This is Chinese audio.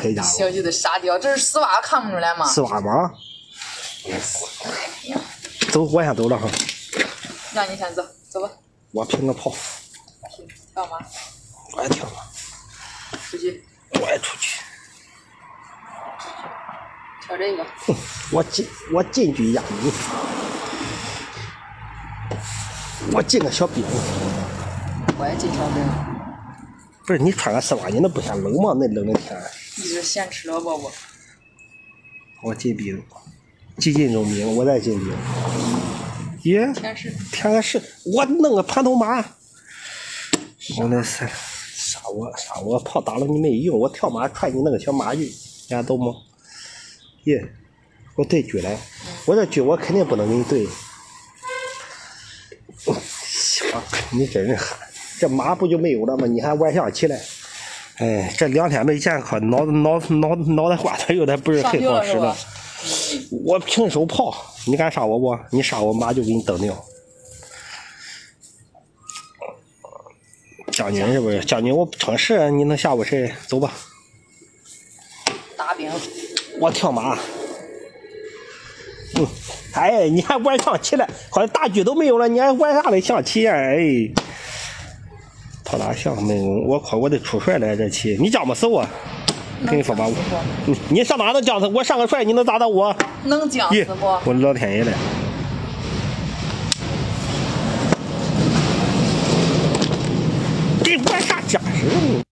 开家伙。 小鸡的沙雕，这是丝袜，看不出来吗？ 丝袜吗？走，我先走了哈。 让你先走，走吧。 我拼个炮。 行，干嘛？ 我也跳了。 出去。 我也出去。 挑这个。 我进去压你。我进个小饼。 我也进小饼。 不是你穿个丝袜，你那不嫌冷吗？那冷的天。 你是嫌吃了宝宝？ 我进饼，几斤中饼，我再进饼。耶，填个是，我弄个盘头马。我那是杀我炮打了你没用，我跳马踹你那个小马玉，人家懂吗？耶，我对狙来，我这狙我肯定不能给你对。行，你真是憨，这马不就没有了吗？你还玩象棋嘞？哎，这2天没见，可脑袋瓜子有点不是很好使了。我平手炮，你敢杀我不？你杀我马就给你蹬掉。将军是不是？将军我逞势，你能吓唬谁？走吧。 大兵。 我跳马。哎，你还玩象棋了？好像大狙都没有了，你还玩啥嘞象棋呀？哎，炮打象没有，我靠，我得出帅来这棋，你将不死我。跟你说吧，你上哪能将死？我上个帅，你能打到我？ 能将死不？ 我老天爷嘞！这玩啥架势？